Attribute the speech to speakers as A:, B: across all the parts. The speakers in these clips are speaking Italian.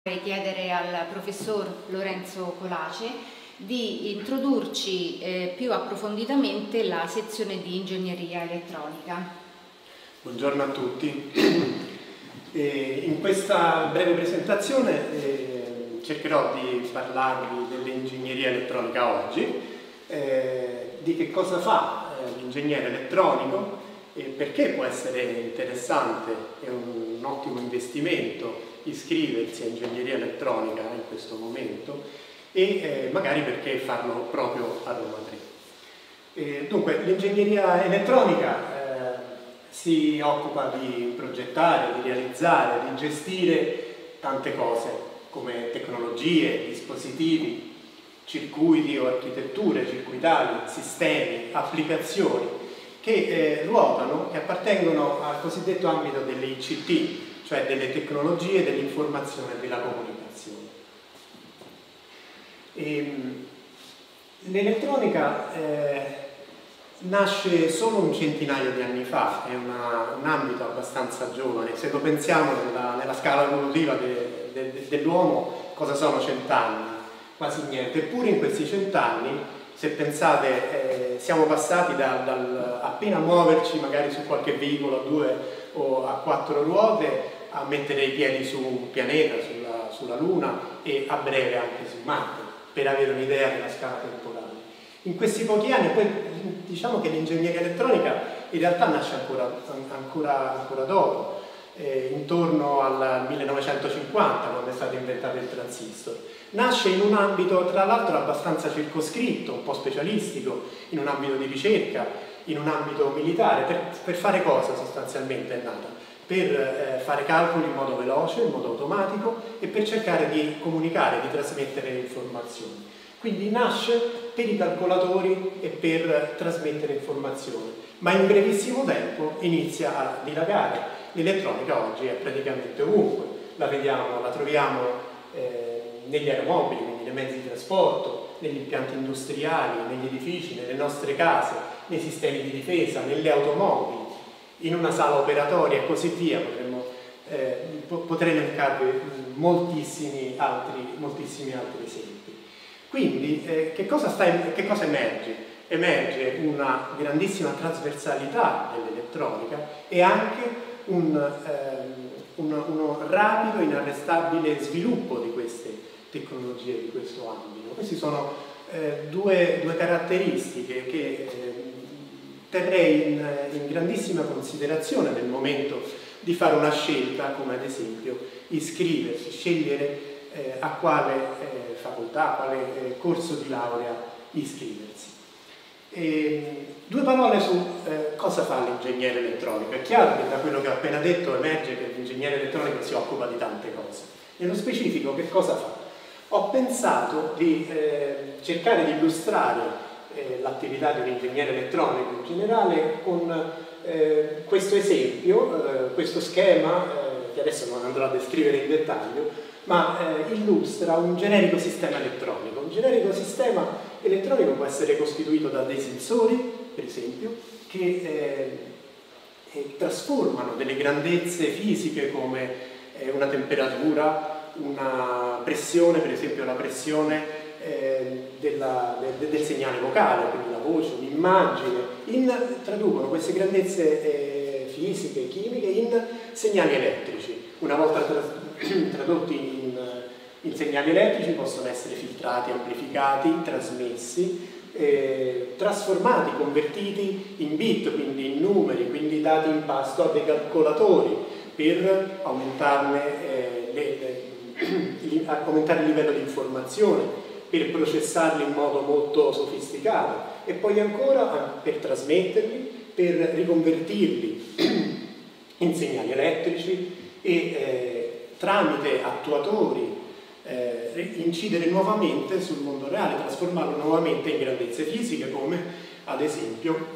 A: Chiedere al professor Lorenzo Colace di introdurci più approfonditamente la sezione di ingegneria elettronica.
B: Buongiorno a tutti. In questa breve presentazione cercherò di parlarvi dell'ingegneria elettronica oggi, di che cosa fa l'ingegnere elettronico, perché può essere interessante e un ottimo investimento iscriversi a ingegneria elettronica in questo momento e magari perché farlo proprio a Roma 3. Dunque, l'ingegneria elettronica si occupa di progettare, di realizzare, di gestire tante cose come tecnologie, dispositivi, circuiti o architetture circuitali, sistemi, applicazioni che ruotano e appartengono al cosiddetto ambito delle ICT, cioè delle tecnologie dell'informazione e della comunicazione. L'elettronica nasce solo un centinaio di anni fa, è un ambito abbastanza giovane. Se lo pensiamo nella scala evolutiva dell'uomo, cosa sono 100 anni? Quasi niente. Eppure in questi 100 anni, se pensate, siamo passati dal appena muoverci magari su qualche veicolo a 2 o a 4 ruote a mettere i piedi su un pianeta, sulla Luna e a breve anche su Marte, per avere un'idea della scala temporale. In questi pochi anni, poi diciamo che l'ingegneria elettronica in realtà nasce ancora dopo, intorno al 1950, quando è stato inventato il transistor. Nasce in un ambito tra l'altro abbastanza circoscritto, un po' specialistico, in un ambito di ricerca, in un ambito militare. Per fare cosa sostanzialmente è nata? Per fare calcoli in modo veloce, in modo automatico e per cercare di comunicare, di trasmettere informazioni. Quindi nasce per i calcolatori e per trasmettere informazioni, ma in brevissimo tempo inizia a dilagare. L'elettronica oggi è praticamente ovunque, la troviamo negli aeromobili, quindi nei mezzi di trasporto, negli impianti industriali, negli edifici, nelle nostre case, nei sistemi di difesa, nelle automobili, in una sala operatoria e così via. Potrei elencarvi moltissimi altri esempi. Quindi che cosa emerge? Emerge una grandissima trasversalità dell'elettronica e anche uno rapido, inarrestabile sviluppo di queste tecnologie, di questo ambito. Queste sono due caratteristiche che terrei in grandissima considerazione nel momento di fare una scelta, come ad esempio iscriversi, scegliere a quale facoltà, a quale corso di laurea iscriversi. Due parole su cosa fa l'ingegnere elettronico. È chiaro che da quello che ho appena detto emerge che l'ingegnere elettronico si occupa di tante cose. Nello specifico che cosa fa? Ho pensato di cercare di illustrare l'attività di un ingegnere elettronico in generale con questo esempio, questo schema, che adesso non andrò a descrivere in dettaglio, ma illustra un generico sistema elettronico. Un generico sistema elettronico può essere costituito da dei sensori, per esempio, che trasformano delle grandezze fisiche come una temperatura, una pressione, per esempio la pressione del segnale vocale, quindi la voce, un'immagine, traducono queste grandezze fisiche e chimiche in segnali elettrici. Una volta tradotti in segnali elettrici possono essere filtrati, amplificati, trasmessi, trasformati, convertiti in bit, quindi in numeri, quindi dati in pasto a dei calcolatori per aumentare il livello di informazione, per processarli in modo molto sofisticato e poi ancora per trasmetterli, per riconvertirli in segnali elettrici e tramite attuatori incidere nuovamente sul mondo reale, trasformarlo nuovamente in grandezze fisiche come ad esempio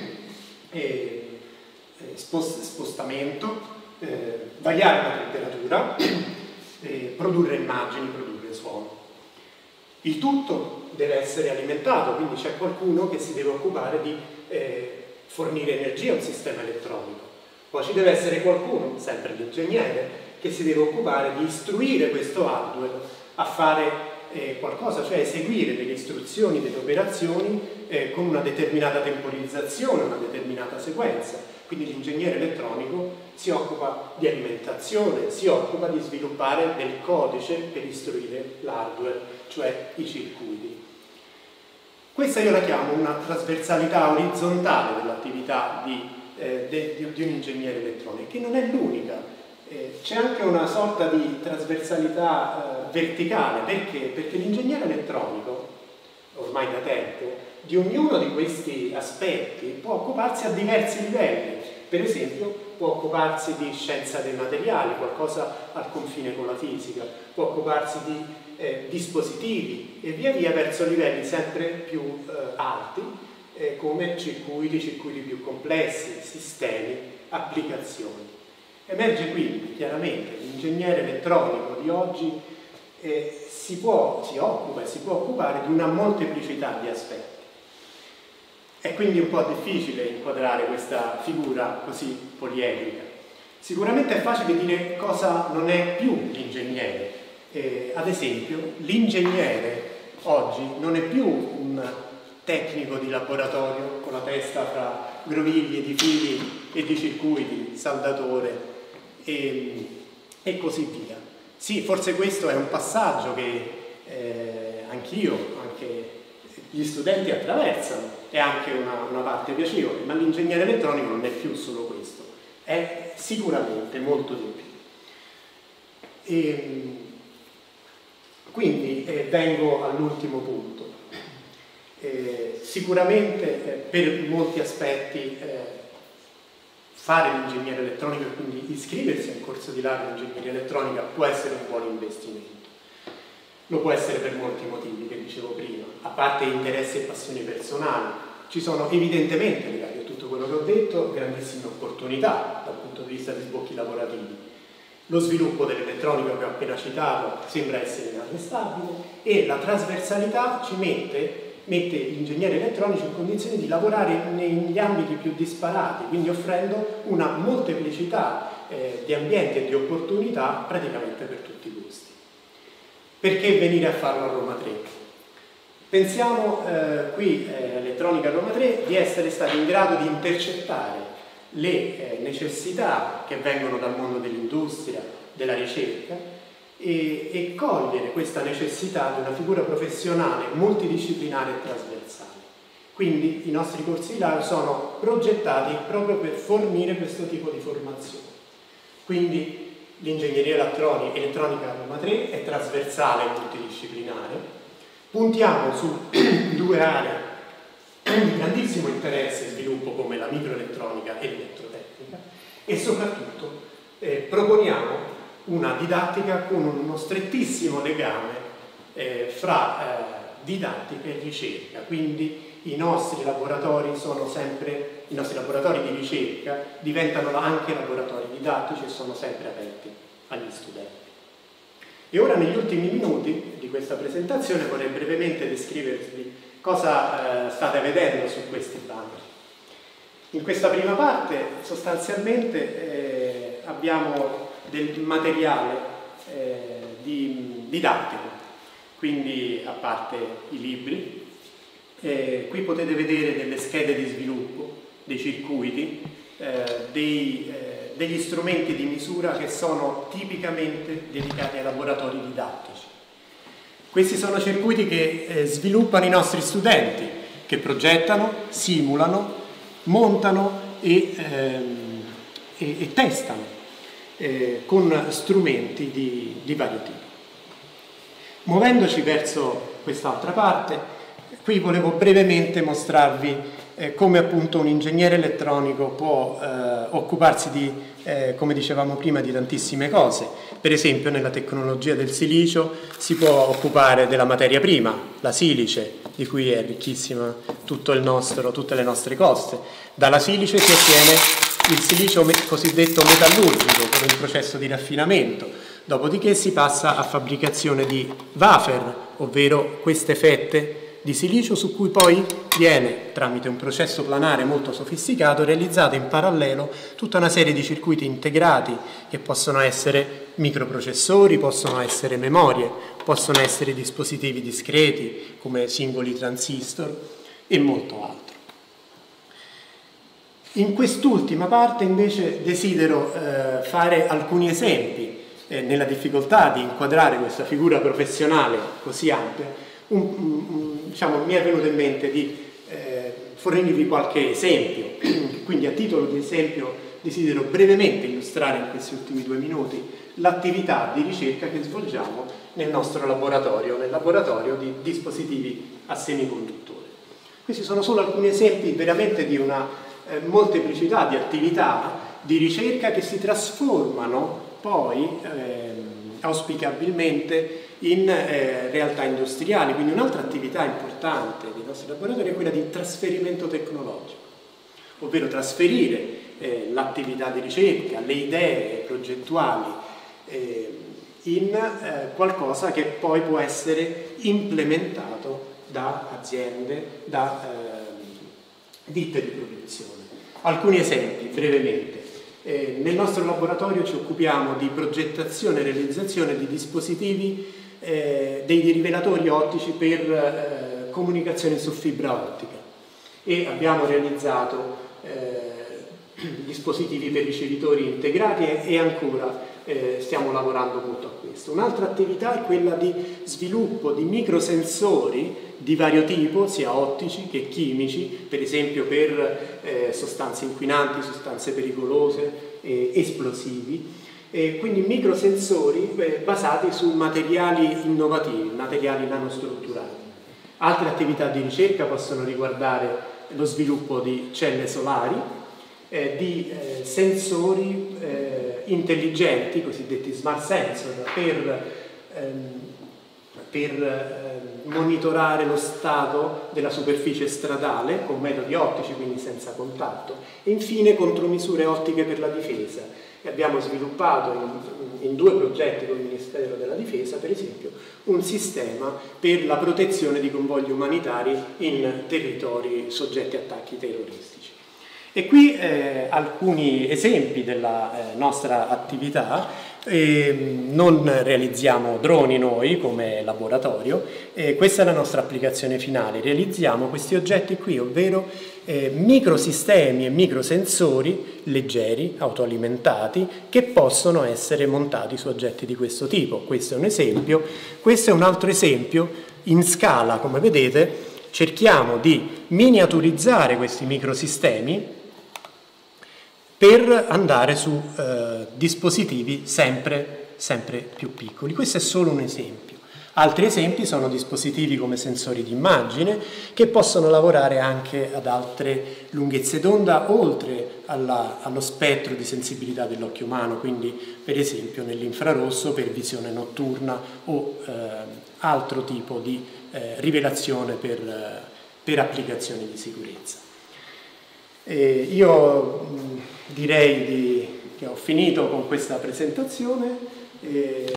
B: spostamento, variare la temperatura, produrre immagini, produrre suono. Il tutto deve essere alimentato, quindi c'è qualcuno che si deve occupare di fornire energia a un sistema elettronico. Poi ci deve essere qualcuno, sempre l'ingegnere, che si deve occupare di istruire questo hardware a fare qualcosa, cioè eseguire delle istruzioni, delle operazioni con una determinata temporizzazione, una determinata sequenza. Quindi l'ingegnere elettronico si occupa di alimentazione, si occupa di sviluppare del codice per istruire l'hardware, cioè i circuiti. Questa io la chiamo una trasversalità orizzontale dell'attività di un ingegnere elettronico, che non è l'unica. C'è anche una sorta di trasversalità verticale. Perché? Perché l'ingegnere elettronico, ormai da tempo, di ognuno di questi aspetti può occuparsi a diversi livelli. Per esempio, può occuparsi di scienza dei materiali, qualcosa al confine con la fisica, può occuparsi di dispositivi e via via verso livelli sempre più alti, come circuiti più complessi, sistemi, applicazioni. Emerge quindi chiaramente l'ingegnere elettronico di oggi si può occupare di una molteplicità di aspetti. È quindi un po' difficile inquadrare questa figura così poliedrica. Sicuramente è facile dire cosa non è più l'ingegnere. Ad esempio, l'ingegnere oggi non è più un tecnico di laboratorio con la testa fra grovigli di fili e di circuiti, saldatore e così via. Sì, forse questo è un passaggio che anch'io, anche gli studenti attraversano, è anche una parte piacevole, ma l'ingegnere elettronico non è più solo questo, è sicuramente molto di più. Quindi vengo all'ultimo punto. Sicuramente per molti aspetti fare l'ingegnere elettronico e quindi iscriversi a un corso di laurea in ingegneria elettronica può essere un buon investimento. Lo può essere per molti motivi che dicevo prima, a parte interessi e passioni personali. Ci sono evidentemente, legati a tutto quello che ho detto, grandissime opportunità dal punto di vista di sbocchi lavorativi. Lo sviluppo dell'elettronica che ho appena citato sembra essere inarrestabile e la trasversalità ci mette gli ingegneri elettronici in condizione di lavorare negli ambiti più disparati, quindi offrendo una molteplicità di ambienti e di opportunità praticamente per tutti i gusti. Perché venire a farlo a Roma 3? Pensiamo qui Elettronica Roma 3 di essere stati in grado di intercettare le necessità che vengono dal mondo dell'industria, della ricerca e cogliere questa necessità di una figura professionale multidisciplinare e trasversale. Quindi i nostri corsi di laurea sono progettati proprio per fornire questo tipo di formazione. Quindi l'ingegneria elettronica Roma 3 è trasversale e multidisciplinare. Puntiamo su due aree di grandissimo interesse e sviluppo come la microelettronica e l'elettrotecnica e soprattutto proponiamo una didattica con uno strettissimo legame fra didattica e ricerca, quindi i nostri laboratori di ricerca diventano anche laboratori didattici e sono sempre aperti agli studenti. E ora negli ultimi minuti di questa presentazione vorrei brevemente descrivervi cosa state vedendo su questi banner. In questa prima parte sostanzialmente abbiamo del materiale didattico, quindi a parte i libri, qui potete vedere delle schede di sviluppo, dei circuiti, degli strumenti di misura che sono tipicamente dedicati ai laboratori didattici. Questi sono circuiti che sviluppano i nostri studenti, che progettano, simulano, montano e testano con strumenti di vario tipo. Muovendoci verso quest'altra parte, qui volevo brevemente mostrarvi come appunto un ingegnere elettronico può occuparsi di, come dicevamo prima, di tantissime cose. Per esempio nella tecnologia del silicio si può occupare della materia prima, la silice, di cui è ricchissima tutte le nostre coste. Dalla silice si ottiene il silicio cosiddetto metallurgico con il processo di raffinamento, dopodiché si passa a fabbricazione di wafer, ovvero queste fette di silicio su cui poi viene, tramite un processo planare molto sofisticato, realizzata in parallelo tutta una serie di circuiti integrati che possono essere microprocessori, possono essere memorie, possono essere dispositivi discreti come singoli transistor e molto altro. In quest'ultima parte invece desidero fare alcuni esempi nella difficoltà di inquadrare questa figura professionale così ampia. Diciamo, mi è venuto in mente di fornirvi qualche esempio, quindi a titolo di esempio desidero brevemente illustrare in questi ultimi 2 minuti l'attività di ricerca che svolgiamo nel nostro laboratorio, nel laboratorio di dispositivi a semiconduttori. Questi sono solo alcuni esempi veramente di una molteplicità di attività di ricerca che si trasformano poi auspicabilmente in realtà industriali. Quindi un'altra attività importante dei nostri laboratori è quella di trasferimento tecnologico, ovvero trasferire l'attività di ricerca, le idee progettuali in qualcosa che poi può essere implementato da aziende, da ditte di produzione. Alcuni esempi brevemente. Nel nostro laboratorio ci occupiamo di progettazione e realizzazione di dispositivi, dei rivelatori ottici per comunicazione su fibra ottica, e abbiamo realizzato dispositivi per ricevitori integrati e ancora stiamo lavorando molto a questo. Un'altra attività è quella di sviluppo di microsensori di vario tipo, sia ottici che chimici, per esempio per sostanze inquinanti, sostanze pericolose, esplosivi, quindi microsensori basati su materiali innovativi, materiali nanostrutturali. Altre attività di ricerca possono riguardare lo sviluppo di celle solari, di sensori intelligenti, cosiddetti smart sensor, per monitorare lo stato della superficie stradale con metodi ottici, quindi senza contatto, e infine contromisure ottiche per la difesa. E abbiamo sviluppato in 2 progetti con il Ministero della Difesa, per esempio, un sistema per la protezione di convogli umanitari in territori soggetti a attacchi terroristici. E qui alcuni esempi della nostra attività. Non realizziamo droni noi come laboratorio, questa è la nostra applicazione finale. Realizziamo questi oggetti qui, ovvero microsistemi e microsensori leggeri, autoalimentati, che possono essere montati su oggetti di questo tipo. Questo è un esempio. Questo è un altro esempio in scala. Come vedete, cerchiamo di miniaturizzare questi microsistemi per andare su dispositivi sempre più piccoli. Questo è solo un esempio. Altri esempi sono dispositivi come sensori di immagine che possono lavorare anche ad altre lunghezze d'onda oltre allo spettro di sensibilità dell'occhio umano, quindi per esempio nell'infrarosso per visione notturna o altro tipo di rivelazione per applicazioni di sicurezza. Io direi che ho finito con questa presentazione.